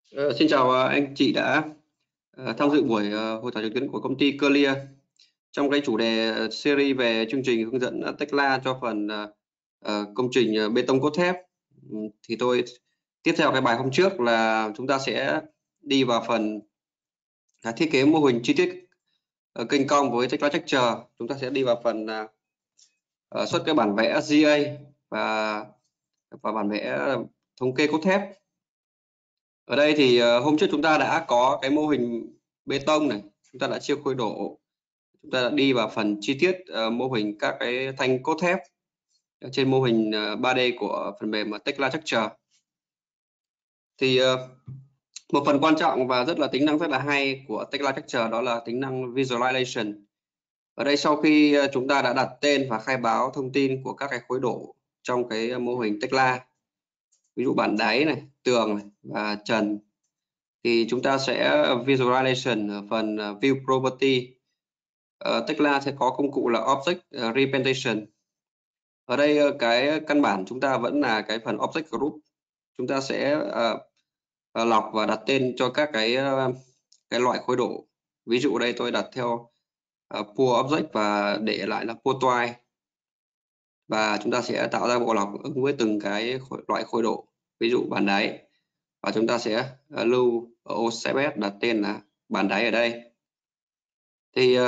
Xin chào anh chị đã tham dự buổi hội thảo trực tuyến của công ty Clear trong cái chủ đề series về chương trình hướng dẫn Tekla cho phần công trình bê tông cốt thép. Thì tôi tiếp theo cái bài hôm trước là chúng ta sẽ đi vào phần thiết kế mô hình chi tiết kênh cong với Tekla Structure. Chúng ta sẽ đi vào phần xuất cái bản vẽ GA và bản vẽ thống kê cốt thép. Ở đây thì hôm trước chúng ta đã có cái mô hình bê tông này, chúng ta đã chia khối đổ, chúng ta đã đi vào phần chi tiết mô hình các cái thanh cốt thép trên mô hình 3D của phần mềm Tekla Structure. Thì một phần quan trọng và rất là tính năng rất là hay của Tekla Structure đó là tính năng Visualization. Ở đây sau khi chúng ta đã đặt tên và khai báo thông tin của các cái khối đổ trong cái mô hình Tekla, ví dụ bản đáy này, tường này, và trần, thì chúng ta sẽ visualization ở phần view property. Tekla sẽ có công cụ là object representation. Ở đây cái căn bản chúng ta vẫn là cái phần object group. Chúng ta sẽ lọc và đặt tên cho các cái loại khối đổ. Ví dụ đây tôi đặt theo pool object và để lại là pool twice. Và chúng ta sẽ tạo ra bộ lọc ứng với từng cái loại khối đổ. Ví dụ bàn đáy. Và chúng ta sẽ lưu ở ô CSS đặt tên là bàn đáy ở đây. Thì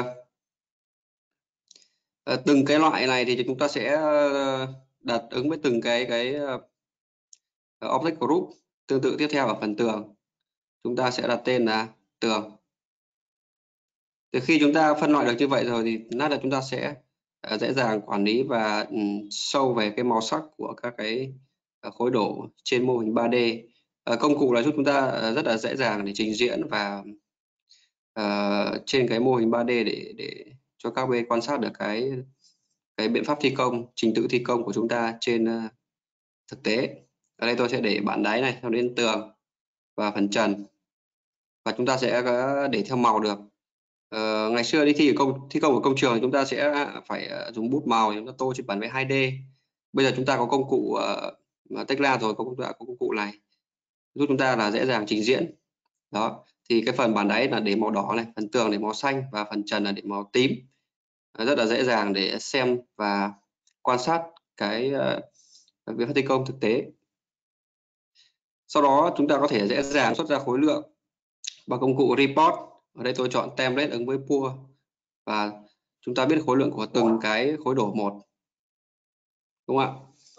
từng cái loại này thì chúng ta sẽ đặt ứng với từng cái object group. Tương tự tiếp theo ở phần tường, chúng ta sẽ đặt tên là tường. Từ khi chúng ta phân loại được như vậy rồi thì lát là chúng ta sẽ dễ dàng quản lý và sâu về cái màu sắc của các cái khối đổ trên mô hình 3D. Công cụ là giúp chúng ta rất là dễ dàng để trình diễn và trên cái mô hình 3D để cho các bên quan sát được cái biện pháp thi công, trình tự thi công của chúng ta trên thực tế. Ở đây tôi sẽ để bản đáy này theo đến tường và phần trần, và chúng ta sẽ để theo màu được. Ngày xưa đi thi công ở công trường chúng ta sẽ phải dùng bút màu, chúng ta tô trên bản vẽ 2D. Bây giờ chúng ta có công cụ Tekla rồi, có công cụ này giúp chúng ta là dễ dàng trình diễn. Đó, thì cái phần bản đáy là để màu đỏ này, phần tường để màu xanh và phần trần là để màu tím. Rất là dễ dàng để xem và quan sát cái việc thi công thực tế. Sau đó chúng ta có thể dễ dàng xuất ra khối lượng bằng công cụ report. Ở đây tôi chọn template ứng với pool và chúng ta biết khối lượng của từng cái khối đổ một, đúng không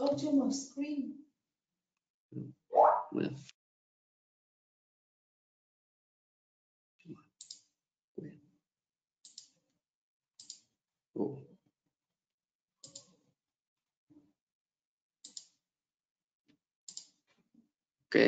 ạ? Ok.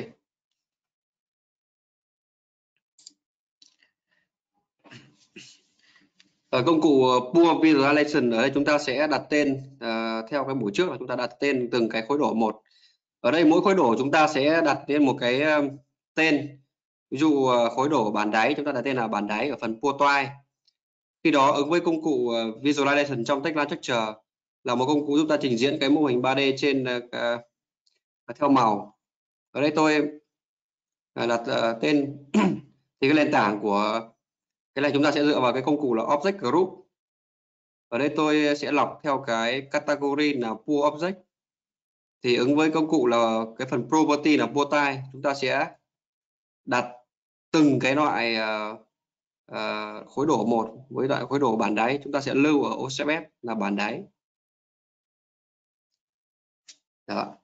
Ở công cụ Pool Visualization, ở đây chúng ta sẽ đặt tên theo cái buổi trước là chúng ta đặt tên từng cái khối đổ một. Ở đây mỗi khối đổ chúng ta sẽ đặt tên một cái tên. Ví dụ khối đổ bản đáy chúng ta đặt tên là bản đáy ở phần Pool twice. Khi đó ứng với công cụ Visualization trong Tekla Structure là một công cụ giúp ta trình diễn cái mô hình 3D trên theo màu. Ở đây tôi đặt tên thì cái nền tảng của cái này chúng ta sẽ dựa vào cái công cụ là Object Group. Ở đây tôi sẽ lọc theo cái category là Pool Object. Thì ứng với công cụ là cái phần Property là Pool type, chúng ta sẽ đặt từng cái loại khối đổ một với loại khối đổ bản đáy, chúng ta sẽ lưu ở ô CSS là bản đáy. Đó.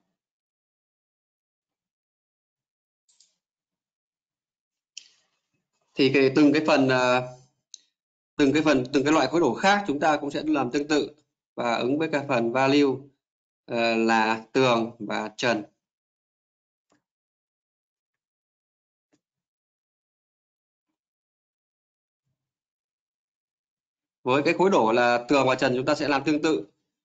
Thì từng cái loại khối đổ khác chúng ta cũng sẽ làm tương tự và ứng với cái phần value là tường và trần. Với cái khối đổ là tường và trần chúng ta sẽ làm tương tự.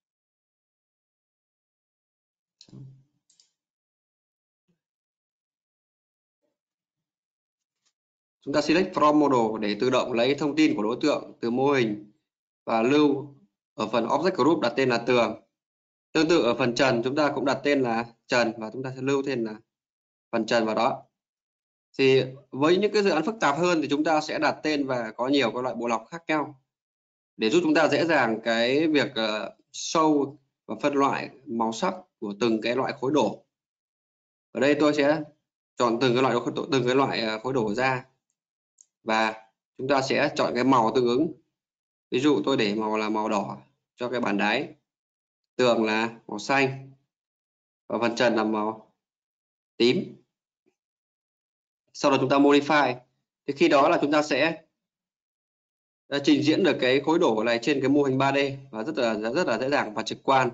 Chúng ta select from model để tự động lấy thông tin của đối tượng từ mô hình và lưu ở phần object group đặt tên là tường. Tương tự ở phần trần chúng ta cũng đặt tên là trần và chúng ta sẽ lưu tên là phần trần vào đó. Thì với những cái dự án phức tạp hơn thì chúng ta sẽ đặt tên và có nhiều các loại bộ lọc khác nhau để giúp chúng ta dễ dàng cái việc show và phân loại màu sắc của từng cái loại khối đổ. Ở đây tôi sẽ chọn từng cái loại khối đổ ra và chúng ta sẽ chọn cái màu tương ứng. Ví dụ tôi để màu là màu đỏ cho cái bàn đáy, tường là màu xanh và phần trần là màu tím. Sau đó chúng ta modify. Thì khi đó là chúng ta sẽ trình diễn được cái khối đổ này trên cái mô hình 3D và rất là dễ dàng và trực quan.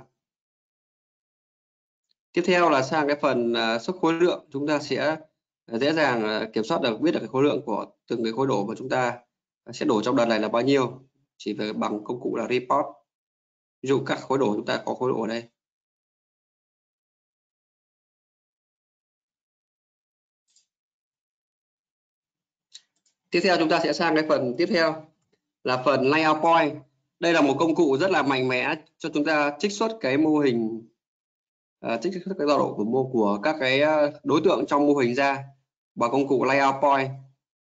Tiếp theo là sang cái phần xuất khối lượng, chúng ta sẽ dễ dàng kiểm soát được, biết được cái khối lượng của từng cái khối đổ mà chúng ta sẽ đổ trong đợt này là bao nhiêu, chỉ về bằng công cụ là report. Ví dụ các khối đổ chúng ta có khối đổ ở đây. Tiếp theo chúng ta sẽ sang cái phần tiếp theo là phần layout point. Đây là một công cụ rất là mạnh mẽ cho chúng ta trích xuất cái mô hình, trích xuất cái tọa độ của các cái đối tượng trong mô hình ra bằng công cụ layout point.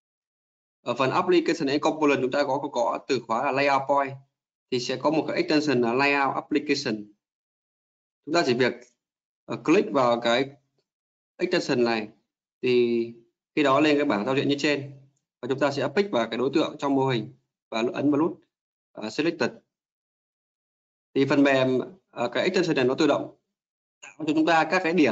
Ở phần application and component chúng ta có từ khóa là layout point thì sẽ có một cái extension là layout application. Chúng ta chỉ việc click vào cái extension này thì khi đó lên cái bảng giao diện như trên và chúng ta sẽ pick vào cái đối tượng trong mô hình và ấn vào nút selected. Thì phần mềm cái extension này nó tự động tạo cho chúng ta các cái điểm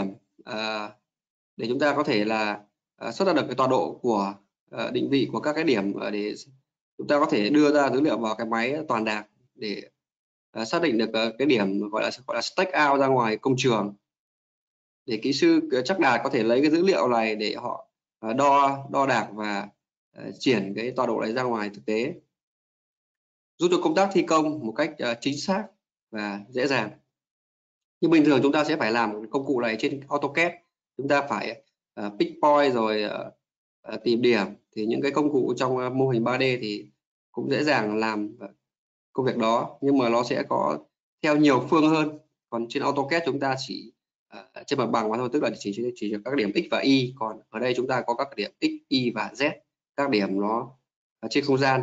để chúng ta có thể là xuất ra được cái tọa độ của định vị của các cái điểm để chúng ta có thể đưa ra dữ liệu vào cái máy toàn đạc để xác định được cái điểm gọi là stack out ra ngoài công trường, để kỹ sư chắc đạt có thể lấy cái dữ liệu này để họ đo đạc và chuyển cái tọa độ này ra ngoài thực tế, giúp cho công tác thi công một cách chính xác và dễ dàng. Nhưng bình thường chúng ta sẽ phải làm công cụ này trên AutoCAD, chúng ta phải pick point rồi tìm điểm. Thì những cái công cụ trong mô hình 3D thì cũng dễ dàng làm công việc đó, nhưng mà nó sẽ có theo nhiều phương hơn. Còn trên AutoCAD chúng ta chỉ trên mặt bằng mà thôi, tức là chỉ được các điểm x và y. Còn ở đây chúng ta có các điểm x, y và z, các điểm nó trên không gian.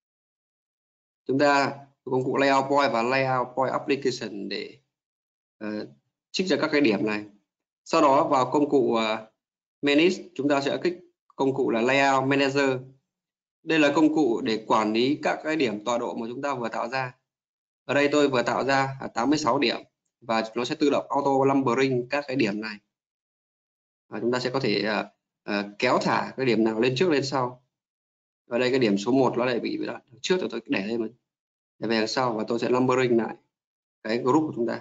Chúng ta công cụ layout point và layout point application để trích ra các cái điểm này. Sau đó vào công cụ manage, chúng ta sẽ kích công cụ là layout manager. Đây là công cụ để quản lý các cái điểm tọa độ mà chúng ta vừa tạo ra. Ở đây tôi vừa tạo ra 86 điểm và nó sẽ tự động auto numbering các cái điểm này. Và chúng ta sẽ có thể kéo thả cái điểm nào lên trước lên sau. Ở đây cái điểm số 1 nó lại bị trước, rồi tôi để đây mà để về đằng sau và tôi sẽ numbering lại cái group của chúng ta.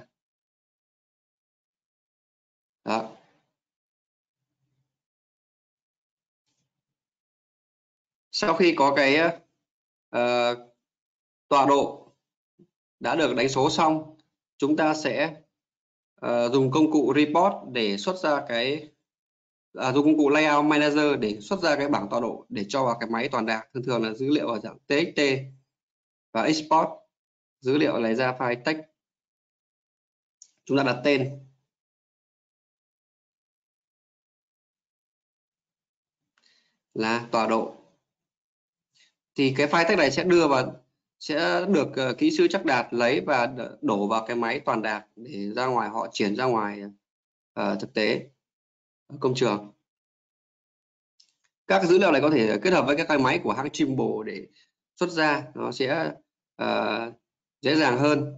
Đó. Sau khi có cái tọa độ đã được đánh số xong, chúng ta sẽ dùng công cụ report để xuất ra cái dùng công cụ layout manager để xuất ra cái bảng tọa độ để cho vào cái máy toàn đạc, thường là dữ liệu ở dạng txt, và export dữ liệu này ra file text. Chúng ta đặt tên là tọa độ. Thì cái file text này sẽ được kỹ sư chắc đạt lấy và đổ vào cái máy toàn đạc để ra ngoài họ chuyển ra ngoài thực tế công trường. Các dữ liệu này có thể kết hợp với các cái máy của hãng Trimble để xuất ra, nó sẽ dễ dàng hơn.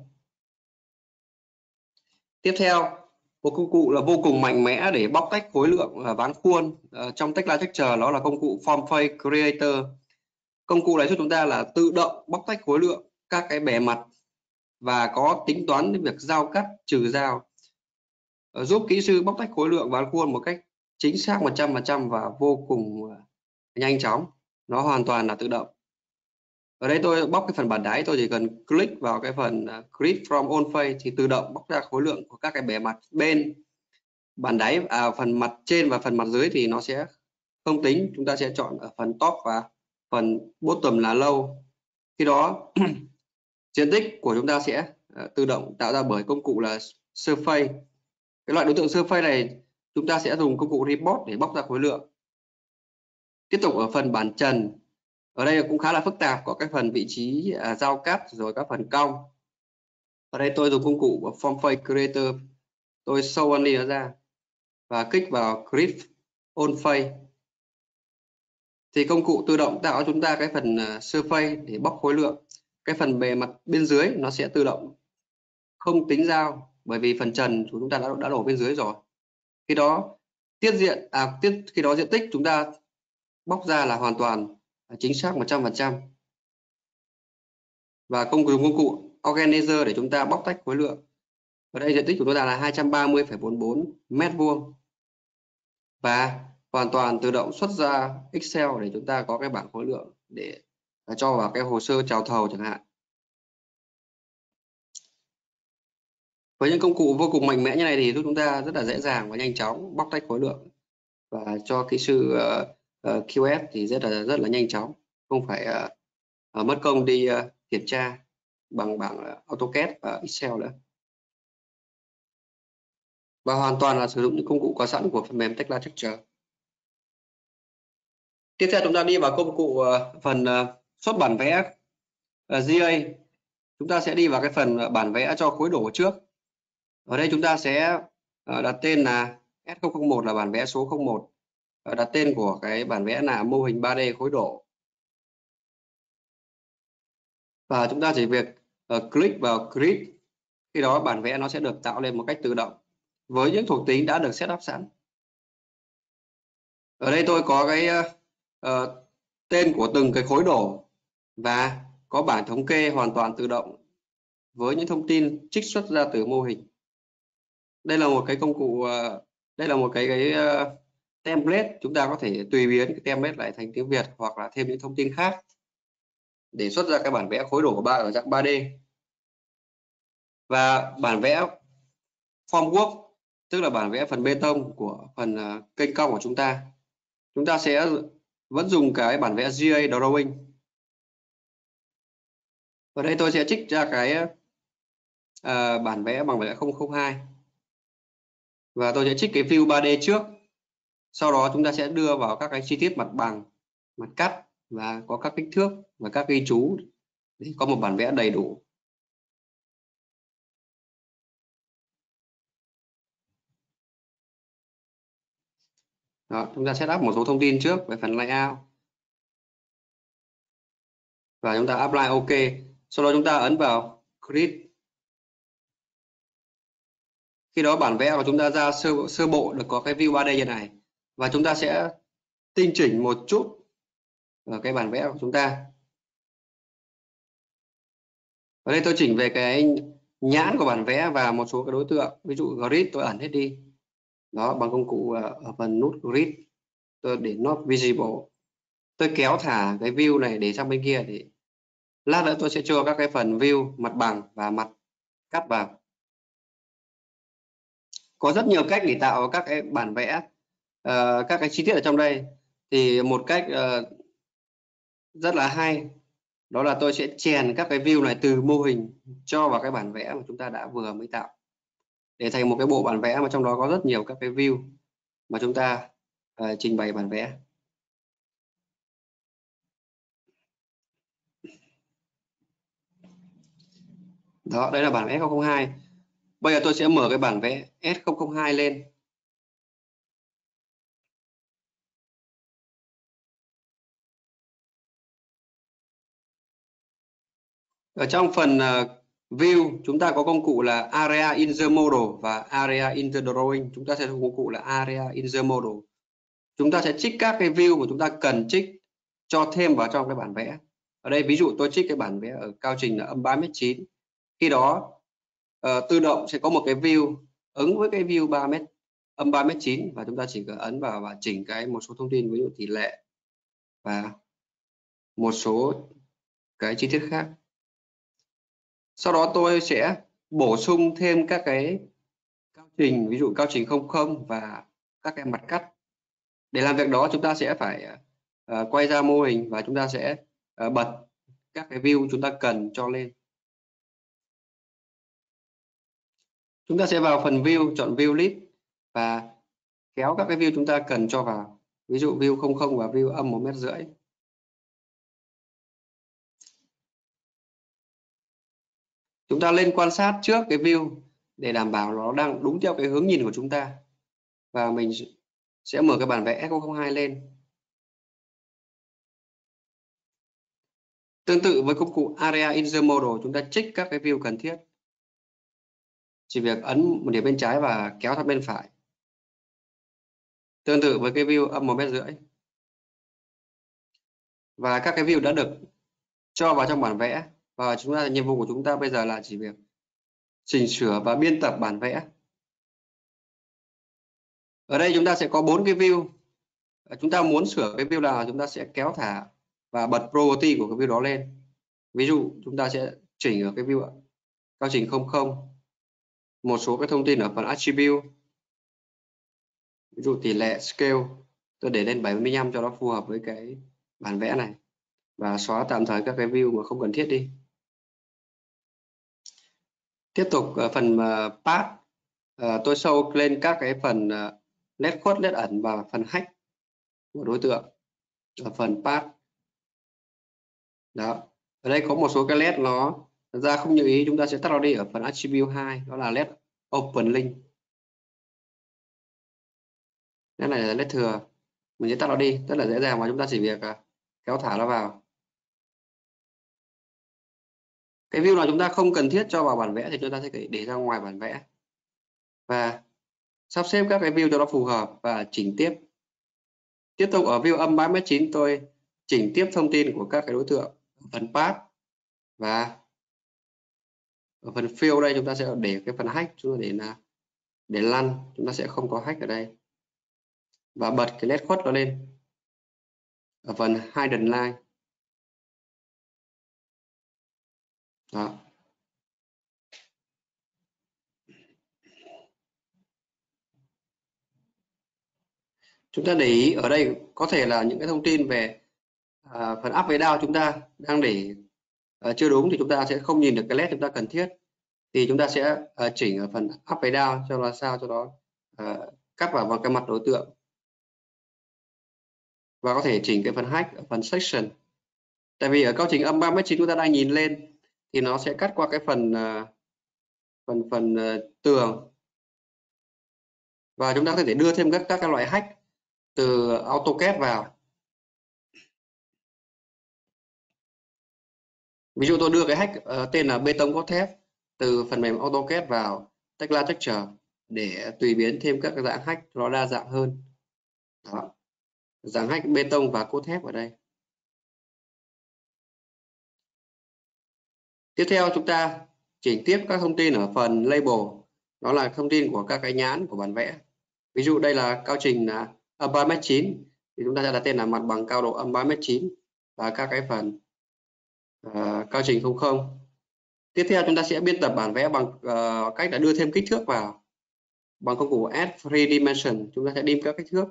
Tiếp theo, một công cụ là vô cùng mạnh mẽ để bóc tách khối lượng ván khuôn trong Tekla Texture, đó là công cụ Form Face Creator. Công cụ này giúp chúng ta là tự động bóc tách khối lượng các cái bề mặt và có tính toán đến việc giao cắt, trừ giao, giúp kỹ sư bóc tách khối lượng ván khuôn một cách chính xác 100% và vô cùng nhanh chóng. Nó hoàn toàn là tự động. Ở đây tôi bóc cái phần bản đáy, tôi chỉ cần click vào cái phần Grid from all face thì tự động bóc ra khối lượng của các cái bề mặt bên bản đáy, phần mặt trên và phần mặt dưới thì nó sẽ không tính. Chúng ta sẽ chọn ở phần top và phần bottom là low. Khi đó diện tích của chúng ta sẽ tự động tạo ra bởi công cụ là surface. Cái loại đối tượng surface này chúng ta sẽ dùng công cụ report để bóc ra khối lượng. Tiếp tục ở phần bản trần, ở đây cũng khá là phức tạp, có cái phần vị trí giao cắt rồi các phần cong. Ở đây tôi dùng công cụ của Form Face Creator, tôi show only nó ra và kích vào Clip on Face thì công cụ tự động tạo cho chúng ta cái phần surface để bóc khối lượng. Cái phần bề mặt bên dưới nó sẽ tự động không tính dao, bởi vì phần trần của chúng ta đã đổ bên dưới rồi. Khi đó khi đó diện tích chúng ta bóc ra là hoàn toàn chính xác 100%. Và dùng công cụ Organizer để chúng ta bóc tách khối lượng. Ở đây diện tích của chúng ta là 230,44 mét vuông và hoàn toàn tự động xuất ra Excel để chúng ta có cái bảng khối lượng để cho vào cái hồ sơ chào thầu chẳng hạn. Với những công cụ vô cùng mạnh mẽ như này thì giúp chúng ta rất là dễ dàng và nhanh chóng bóc tách khối lượng và cho kỹ sư QS thì rất là nhanh chóng, không phải mất công đi kiểm tra bằng bảng AutoCAD và Excel nữa. Và hoàn toàn là sử dụng những công cụ có sẵn của phần mềm Tekla Texture. Tiếp theo chúng ta đi vào công cụ phần xuất bản vẽ GA. Chúng ta sẽ đi vào cái phần bản vẽ cho khối đổ trước. Ở đây chúng ta sẽ đặt tên là S001 là bản vẽ số 01. Đặt tên của cái bản vẽ là mô hình 3D khối đổ. Và chúng ta chỉ việc click vào Create. Khi đó bản vẽ nó sẽ được tạo lên một cách tự động với những thuộc tính đã được setup sẵn. Ở đây tôi có cái tên của từng cái khối đổ và có bảng thống kê hoàn toàn tự động với những thông tin trích xuất ra từ mô hình. Đây là một cái công cụ, đây là một cái template, chúng ta có thể tùy biến cái template lại thành tiếng Việt hoặc là thêm những thông tin khác để xuất ra cái bản vẽ khối đổ ở dạng 3D. Và bản vẽ formwork tức là bản vẽ phần bê tông của phần kênh cong của chúng ta sẽ vẫn dùng cái bản vẽ GA Drawing. Ở đây tôi sẽ trích ra cái bản vẽ bằng bản vẽ 002 và tôi sẽ trích cái view 3D trước. Sau đó chúng ta sẽ đưa vào các cái chi tiết mặt bằng, mặt cắt và có các kích thước và các ghi chú để có một bản vẽ đầy đủ. Đó, chúng ta set up một số thông tin trước về phần layout và chúng ta apply OK. Sau đó chúng ta ấn vào Create. Khi đó bản vẽ của chúng ta ra sơ bộ được có cái view 3D như này và chúng ta sẽ tinh chỉnh một chút ở cái bản vẽ của chúng ta. Ở đây tôi chỉnh về cái nhãn của bản vẽ và một số cái đối tượng, ví dụ grid tôi ẩn hết đi. Đó, bằng công cụ ở phần nút grid tôi để not visible. Tôi kéo thả cái view này để sang bên kia để lát nữa tôi sẽ cho các cái phần view mặt bằng và mặt cắt vào. Có rất nhiều cách để tạo các cái bản vẽ, các cái chi tiết ở trong đây. Thì một cách rất là hay đó là tôi sẽ chèn các cái view này từ mô hình cho vào cái bản vẽ mà chúng ta đã vừa mới tạo để thành một cái bộ bản vẽ mà trong đó có rất nhiều các cái view mà chúng ta trình bày bản vẽ. Đó, đây là bản vẽ S002. Bây giờ tôi sẽ mở cái bản vẽ S002 lên. Ở trong phần view chúng ta có công cụ là area in the model và area in the drawing. Chúng ta sẽ dùng công cụ là area in the model. Chúng ta sẽ trích các cái view mà chúng ta cần trích cho thêm vào trong cái bản vẽ. Ở đây ví dụ tôi trích cái bản vẽ ở cao trình là âm 3m9. Khi đó tự động sẽ có một cái view ứng với cái view 3m âm 3m9 và chúng ta chỉ cần ấn vào và chỉnh cái một số thông tin, ví dụ tỷ lệ và một số cái chi tiết khác. Sau đó tôi sẽ bổ sung thêm các cái cao trình, ví dụ cao trình 00 và các cái mặt cắt. Để làm việc đó chúng ta sẽ phải quay ra mô hình và chúng ta sẽ bật các cái view chúng ta cần cho lên. Chúng ta sẽ vào phần view, chọn view list và kéo các cái view chúng ta cần cho vào. ví dụ view 00 và view âm 1,5 m. Chúng ta lên quan sát trước cái view để đảm bảo nó đang đúng theo cái hướng nhìn của chúng ta. Và mình sẽ mở cái bản vẽ F002 lên. Tương tự với công cụ Area in the Model, chúng ta check các cái view cần thiết. Chỉ việc ấn một điểm bên trái và kéo sang bên phải. Tương tự với cái view âm 1,5 m. Và các cái view đã được cho vào trong bản vẽ. Và nhiệm vụ của chúng ta bây giờ là chỉ việc chỉnh sửa và biên tập bản vẽ. Ở đây chúng ta sẽ có 4 cái view. Chúng ta muốn sửa cái view nào chúng ta sẽ kéo thả và bật property của cái view đó lên. Ví dụ chúng ta sẽ chỉnh ở cái view cao trình 00 một số cái thông tin ở phần attribute. Ví dụ tỷ lệ scale tôi để lên 75 cho nó phù hợp với cái bản vẽ này. Và xóa tạm thời các cái view mà không cần thiết đi. Tiếp tục ở phần path, tôi show lên các cái phần led khuất, led ẩn và phần hack của đối tượng ở phần path. Đó. Ở đây có một số cái led nó ra không như ý, chúng ta sẽ tắt nó đi ở phần attribute 2, đó là led open link. Cái này là led thừa, mình sẽ tắt nó đi, rất là dễ dàng và chúng ta chỉ việc kéo thả nó vào. Cái view nào chúng ta không cần thiết cho vào bản vẽ thì chúng ta sẽ để ra ngoài bản vẽ và sắp xếp các cái view cho nó phù hợp và chỉnh tiếp. Tiếp tục ở view âm 3,9 m tôi chỉnh tiếp thông tin của các cái đối tượng ở phần path và ở phần fill đây chúng ta sẽ để cái phần hack, chúng ta để lăn, chúng ta sẽ không có hack ở đây và bật cái led khuất nó lên ở phần hidden line. Đó. Chúng ta để ý ở đây có thể là những cái thông tin về phần up với down chúng ta đang để chưa đúng thì chúng ta sẽ không nhìn được cái led chúng ta cần thiết, thì chúng ta sẽ chỉnh ở phần up với down cho nó sao cho nó cắt vào cái mặt đối tượng và có thể chỉnh cái phần hack ở phần section. Tại vì ở cao trình âm 3,9 m chúng ta đang nhìn lên thì nó sẽ cắt qua cái phần tường và chúng ta có thể đưa thêm các loại hack từ AutoCAD vào. Ví dụ tôi đưa cái hack tên là bê tông cốt thép từ phần mềm AutoCAD vào Tekla Texture để tùy biến thêm các dạng hack nó đa dạng hơn. Đó. Dạng hack bê tông và cốt thép ở đây. Tiếp theo chúng ta chỉnh tiếp các thông tin ở phần label, đó là thông tin của các cái nhãn của bản vẽ. Ví dụ đây là cao trình là âm 3,9 m thì chúng ta sẽ đặt tên là mặt bằng cao độ âm 3,9 m và các cái phần cao trình 00. Tiếp theo chúng ta sẽ biên tập bản vẽ bằng cách là đưa thêm kích thước vào bằng công cụ Add 3 Dimension. Chúng ta sẽ điêm các kích thước.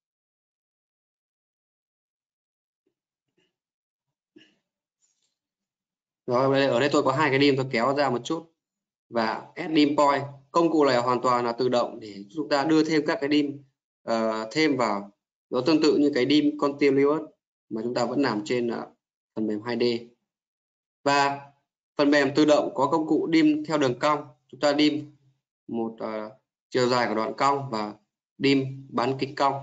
Rồi ở đây tôi có hai cái dim, tôi kéo ra một chút và Add Dim Point. Công cụ này hoàn toàn là tự động để chúng ta đưa thêm các cái dim thêm vào. Nó tương tự như cái dim Continuous mà chúng ta vẫn làm trên phần mềm 2D. Và phần mềm tự động có công cụ dim theo đường cong. Chúng ta dim một chiều dài của đoạn cong và dim bán kính cong.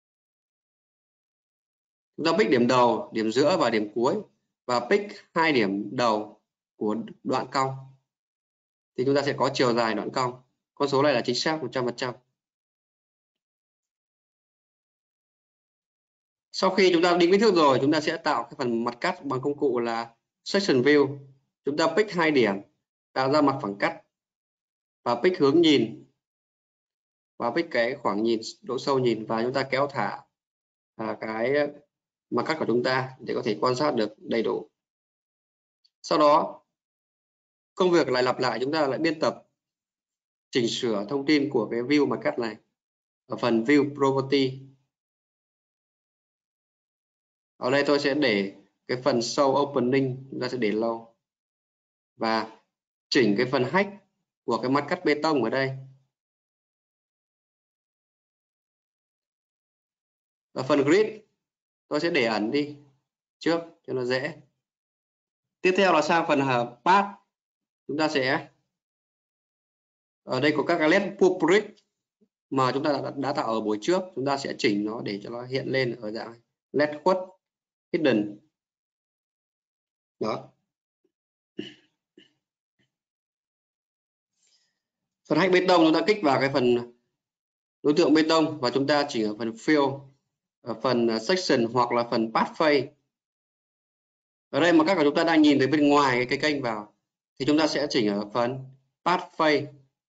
Chúng ta pick điểm đầu, điểm giữa và điểm cuối và pick 2 điểm đầu của đoạn cong thì chúng ta sẽ có chiều dài đoạn cong. Con số này là chính xác 100%. Sau khi chúng ta định kích thước rồi, chúng ta sẽ tạo cái phần mặt cắt bằng công cụ là Section View. Chúng ta pick 2 điểm, tạo ra mặt phẳng cắt và pick hướng nhìn và pick cái khoảng nhìn, độ sâu nhìn và chúng ta kéo thả cái mặt cắt của chúng ta để có thể quan sát được đầy đủ. Sau đó công việc lại lặp lại, chúng ta lại biên tập chỉnh sửa thông tin của cái view mặt cắt này ở phần View Property. Ở đây tôi sẽ để cái phần Show Opening, chúng ta sẽ để lâu và chỉnh cái phần hack của cái mặt cắt bê tông ở đây. Ở phần grid tôi sẽ để ẩn đi trước cho nó dễ. Tiếp theo là sang phần path. Chúng ta sẽ ở đây có các cái led public mà chúng ta đã tạo ở buổi trước, chúng ta sẽ chỉnh nó để cho nó hiện lên ở dạng led khuất hidden. Đó. Phần hack bê tông chúng ta kích vào cái phần đối tượng bê tông và chúng ta chỉnh ở phần fill, ở phần section hoặc là phần pathway. Ở đây mà các bạn chúng ta đang nhìn từ bên ngoài cái kênh vào thì chúng ta sẽ chỉnh ở phần pathway.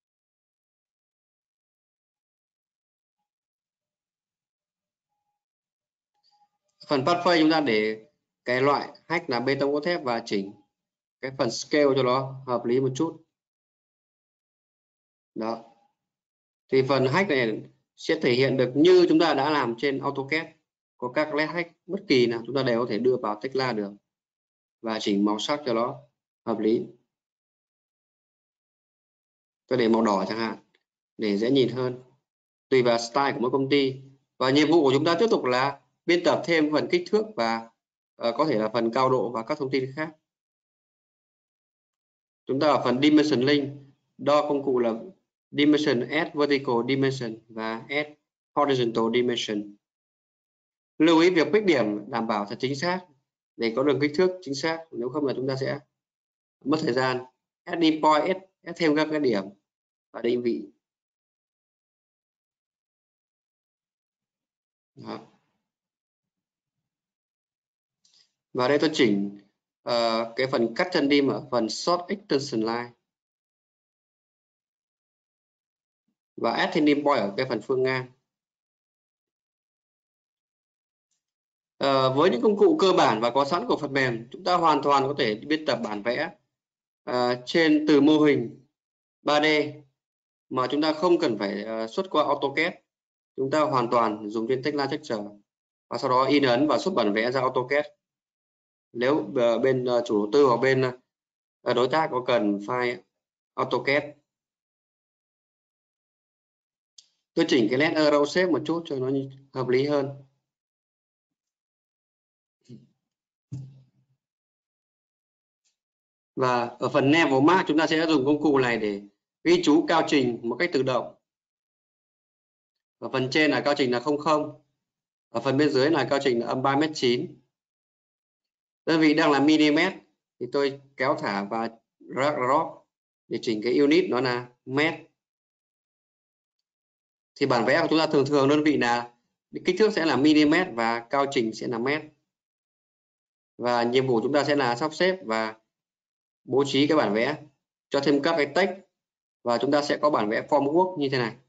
Phần pathway chúng ta để cái loại hack là bê tông cốt thép và chỉnh cái phần scale cho nó hợp lý một chút. Đó. Thì phần hack này sẽ thể hiện được như chúng ta đã làm trên AutoCAD. Có các led hack bất kỳ nào chúng ta đều có thể đưa vào Tekla được và chỉnh màu sắc cho nó hợp lý. Tôi để màu đỏ chẳng hạn để dễ nhìn hơn, tùy vào style của mỗi công ty. Và nhiệm vụ của chúng ta tiếp tục là biên tập thêm phần kích thước và có thể là phần cao độ và các thông tin khác. Chúng ta ở phần dimension link đo công cụ là dimension, add vertical dimension và add horizontal dimension. Lưu ý việc pick điểm đảm bảo thật chính xác để có đường kích thước chính xác, nếu không là chúng ta sẽ mất thời gian. Add point, add thêm các cái điểm và định vị. Đó. Và đây tôi chỉnh cái phần cắt chân dim ở phần short extension line và add thêm dim point ở cái phần phương ngang. Với những công cụ cơ bản và có sẵn của phần mềm, chúng ta hoàn toàn có thể biên tập bản vẽ trên từ mô hình 3D mà chúng ta không cần phải xuất qua AutoCAD. Chúng ta hoàn toàn dùng trên Tekla Texture và sau đó in ấn và xuất bản vẽ ra AutoCAD. Nếu bên chủ đầu tư hoặc bên đối tác có cần file AutoCAD. Tôi chỉnh cái led arrow shape một chút cho nó hợp lý hơn. Và ở phần level mark chúng ta sẽ dùng công cụ này để ghi chú cao trình một cách tự động. Ở phần trên là cao trình là 00, ở phần bên dưới là cao trình là âm 3,9 m. Đơn vị đang là mm thì tôi kéo thả và drag drop để chỉnh cái unit nó là mét. Thì bản vẽ của chúng ta thường đơn vị là kích thước sẽ là mm và cao trình sẽ là mét. Và nhiệm vụ chúng ta sẽ là sắp xếp và bố trí cái bản vẽ, cho thêm các cái text và chúng ta sẽ có bản vẽ formwork như thế này.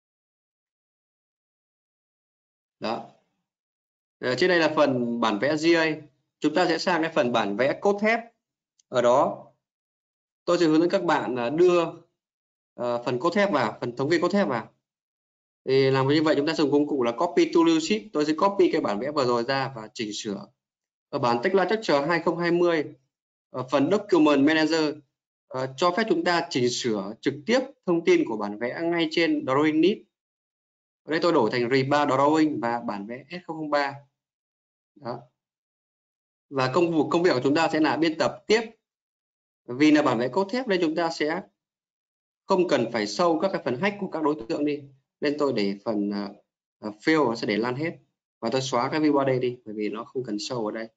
Đó. Trên đây là phần bản vẽ GA. Chúng ta sẽ sang cái phần bản vẽ cốt thép. Ở đó tôi sẽ hướng dẫn các bạn là đưa phần cốt thép vào, phần thống kê cốt thép vào. Thì làm như vậy chúng ta dùng công cụ là copy to new sheet. Tôi sẽ copy cái bản vẽ vừa rồi ra và chỉnh sửa. Ở bản Tekla Texture 2020, ở phần Document Manager cho phép chúng ta chỉnh sửa trực tiếp thông tin của bản vẽ ngay trên Drawing List. Ở đây tôi đổi thành Rebar Drawing và bản vẽ S003. Đó. Và công việc của chúng ta sẽ là biên tập tiếp. Vì là bản vẽ cốt thép nên chúng ta sẽ không cần phải sâu các cái phần hack của các đối tượng đi. Nên tôi để phần fill sẽ để lan hết. Và tôi xóa cái view body đi bởi vì nó không cần sâu ở đây.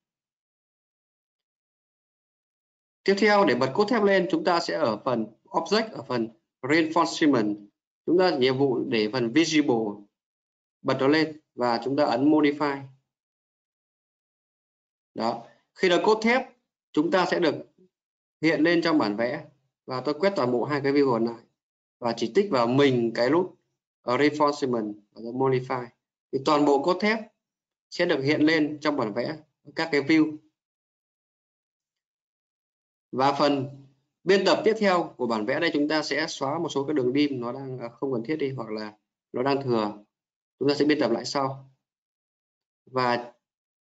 Tiếp theo để bật cốt thép lên chúng ta sẽ ở phần object, ở phần reinforcement. Chúng ta nhiệm vụ để phần visible bật nó lên và chúng ta ấn modify. Đó. Khi là cốt thép chúng ta sẽ được hiện lên trong bản vẽ và tôi quét toàn bộ hai cái view còn lại và chỉ tích vào mình cái nút reinforcement và modify thì toàn bộ cốt thép sẽ được hiện lên trong bản vẽ các cái view. Và phần biên tập tiếp theo của bản vẽ đây chúng ta sẽ xóa một số cái đường dim nó đang không cần thiết đi hoặc là nó đang thừa, chúng ta sẽ biên tập lại sau và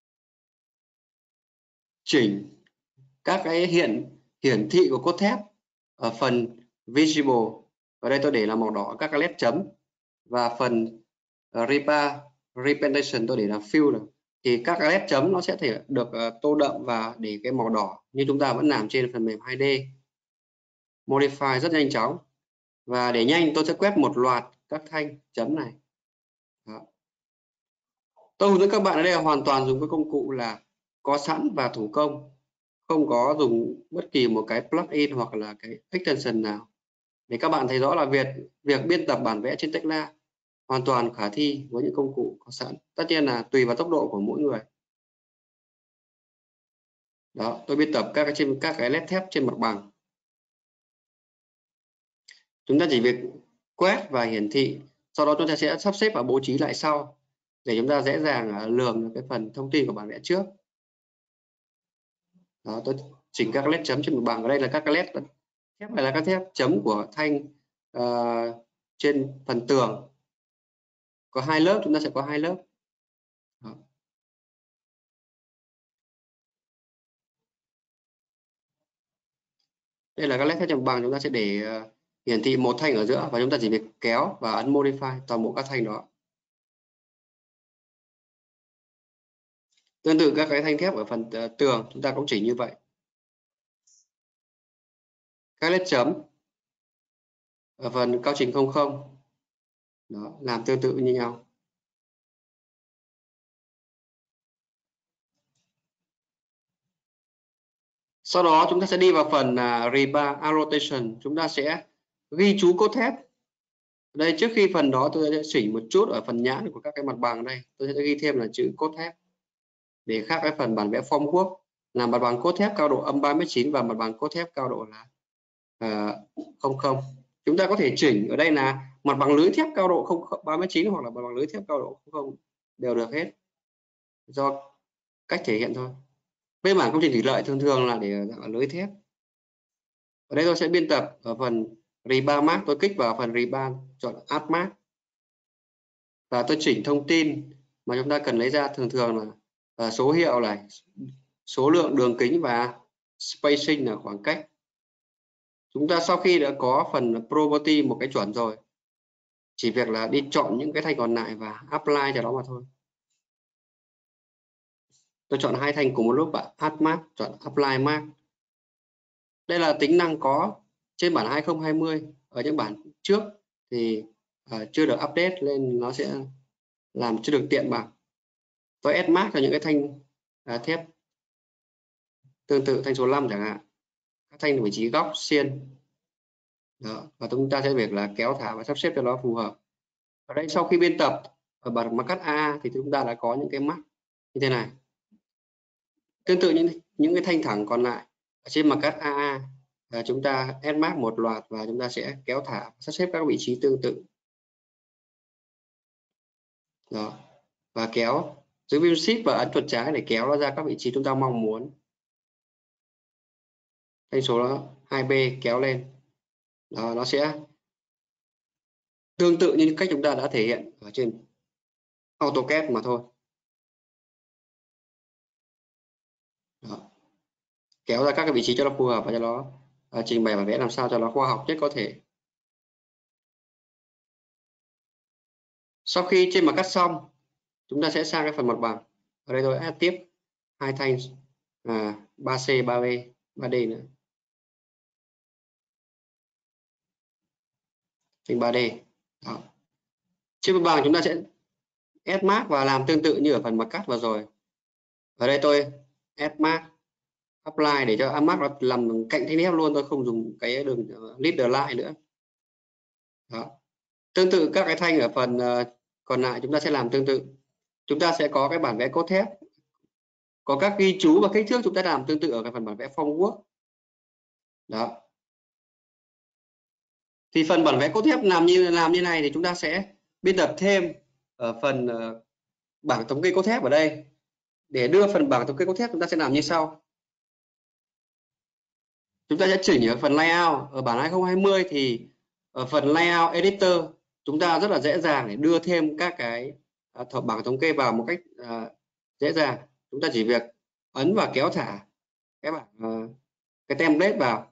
chỉnh các cái hiển thị của cốt thép ở phần visible. Ở đây tôi để là màu đỏ các cái led chấm và phần rebar representation tôi để là fill rồi, thì các cái led chấm nó sẽ thể được tô đậm và để cái màu đỏ như chúng ta vẫn làm trên phần mềm 2D. Modify rất nhanh chóng, và để nhanh tôi sẽ quét một loạt các thanh chấm này. Đó. Tôi hướng dẫn các bạn ở đây là hoàn toàn dùng cái công cụ là có sẵn và thủ công, không có dùng bất kỳ một cái plugin hoặc là cái extension nào, để các bạn thấy rõ là việc biên tập bản vẽ trên Tekla hoàn toàn khả thi với những công cụ có sẵn. Tất nhiên là tùy vào tốc độ của mỗi người. Đó, tôi biên tập các cái led thép trên mặt bằng. Chúng ta chỉ việc quét và hiển thị, sau đó chúng ta sẽ sắp xếp và bố trí lại sau để chúng ta dễ dàng lường cái phần thông tin của bản vẽ trước. Đó, tôi chỉnh các led chấm trên mặt bằng. Ở đây là các cái led thép này là các thép chấm của thanh trên phần tường. Có 2 lớp, chúng ta sẽ có 2 lớp. Đó. Đây là các led thép trên mặt bằng, chúng ta sẽ để hiển thị một thanh ở giữa và chúng ta chỉ việc kéo và ấn modify toàn bộ các thanh đó. Tương tự các cái thanh thép ở phần tường chúng ta cũng chỉnh như vậy. Các led chấm ở phần cao trình 00 đó, làm tương tự như nhau. Sau đó chúng ta sẽ đi vào phần rebar annotation, chúng ta sẽ ghi chú cốt thép. Đây, trước khi phần đó tôi sẽ chỉnh một chút ở phần nhãn của các cái mặt bằng đây, tôi sẽ ghi thêm là chữ cốt thép để khác cái phần bản vẽ formwork là mặt bằng cốt thép cao độ âm 39 và mặt bằng cốt thép cao độ là 00. Chúng ta có thể chỉnh ở đây là mặt bằng lưới thép cao độ 39 hoặc là mặt bằng lưới thép cao độ 00 đều được hết, do cách thể hiện thôi. Bên mảng công trình thủy lợi thường thường là để dạng lưới thép. Ở đây tôi sẽ biên tập ở phần rebar mark, tôi kích vào phần rebar, chọn add mark và tôi chỉnh thông tin mà chúng ta cần lấy ra, thường thường là số hiệu này, số lượng đường kính và spacing là khoảng cách. Chúng ta sau khi đã có phần property một cái chuẩn rồi, chỉ việc là đi chọn những cái thanh còn lại và apply cho nó mà thôi. Tôi chọn 2 thanh cùng một lúc và add mark, chọn apply mark. Đây là tính năng có trên bản 2020, ở những bản trước thì chưa được update nên nó sẽ làm chưa được tiện bằng. Tôi add mark cho những cái thanh thép tương tự thanh số 5 chẳng hạn, các thanh vị trí góc xiên. Đó, và chúng ta sẽ việc là kéo thả và sắp xếp cho nó phù hợp. Ở đây sau khi biên tập ở bản mặt cắt A thì chúng ta đã có những cái mark như thế này. Tương tự những cái thanh thẳng còn lại ở trên mặt cắt AA, chúng ta add mark một loạt và chúng ta sẽ kéo thả sắp xếp các vị trí tương tự. Đó, và kéo giữ View Shift và ấn chuột trái để kéo nó ra các vị trí chúng ta mong muốn. Thanh số 2B kéo lên. Đó, nó sẽ tương tự như cách chúng ta đã thể hiện ở trên AutoCAD mà thôi. Đó. Kéo ra các cái vị trí cho nó phù hợp và cho nó trình bày và vẽ làm sao cho nó khoa học nhất có thể. Sau khi trên mặt cắt xong, chúng ta sẽ sang cái phần mặt bằng. Ở đây tôi add tiếp 2 thanh 3C, 3B, 3D nữa. Thanh 3D. Đó. Trên mặt bằng chúng ta sẽ add mark và làm tương tự như ở phần mặt cắt vừa rồi. Ở đây tôi add mark, apply để cho mark nó làm cạnh thanh thép luôn, tôi không dùng cái đường leader line nữa. Đó. Tương tự các cái thanh ở phần còn lại chúng ta sẽ làm tương tự. Chúng ta sẽ có cái bản vẽ cốt thép, có các ghi chú và kích thước chúng ta làm tương tự ở cái phần bản vẽ formwork. Đó. Thì phần bản vẽ cốt thép làm như này thì chúng ta sẽ biên tập thêm ở phần bảng thống kê cốt thép ở đây. Để đưa phần bảng thống kê cốt thép chúng ta sẽ làm như sau. Chúng ta sẽ chỉnh ở phần layout. Ở bản 2020 thì ở phần layout editor chúng ta rất là dễ dàng để đưa thêm các cái bảng thống kê vào một cách dễ dàng. Chúng ta chỉ việc ấn và kéo thả cái bảng cái template vào.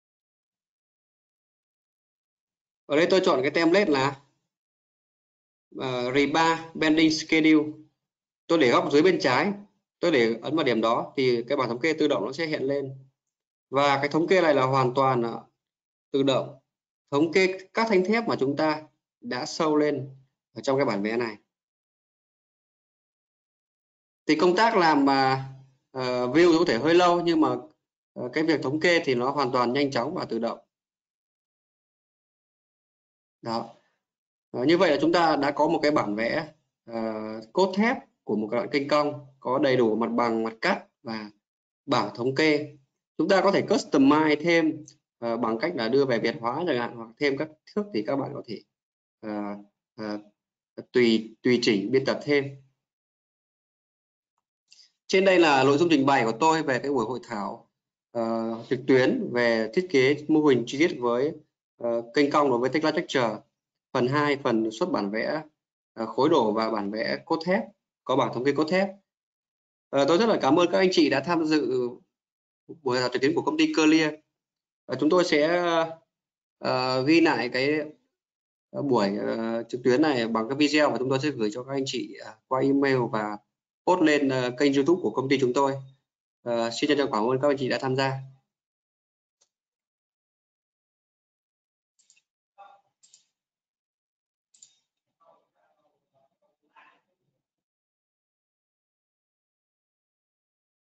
Ở đây tôi chọn cái template là rebar bending schedule. Tôi để góc dưới bên trái, tôi để ấn vào điểm đó thì cái bảng thống kê tự động nó sẽ hiện lên. Và cái thống kê này là hoàn toàn tự động, thống kê các thanh thép mà chúng ta đã show lên ở trong cái bản vẽ này. Thì công tác làm view có thể hơi lâu, nhưng mà cái việc thống kê thì nó hoàn toàn nhanh chóng và tự động. Đó. Như vậy là chúng ta đã có một cái bản vẽ cốt thép của một cái đoạn kênh cong, có đầy đủ mặt bằng, mặt cắt và bảng thống kê. Chúng ta có thể customize thêm bằng cách là đưa về Việt hóa chẳng hạn, hoặc thêm các thước thì các bạn có thể tùy chỉnh biên tập thêm. Trên đây là nội dung trình bày của tôi về cái buổi hội thảo trực tuyến về thiết kế mô hình chi tiết với kênh cong đối với Tekla Texture. Phần 2, phần xuất bản vẽ khối đổ và bản vẽ cốt thép, có bảng thống kê cốt thép. Tôi rất là cảm ơn các anh chị đã tham dự buổi hội thảo trực tuyến của công ty Clear. Chúng tôi sẽ ghi lại cái buổi trực tuyến này bằng cái video và chúng tôi sẽ gửi cho các anh chị qua email và post lên kênh YouTube của công ty chúng tôi. Xin trân trọng cảm ơn các anh chị đã tham gia.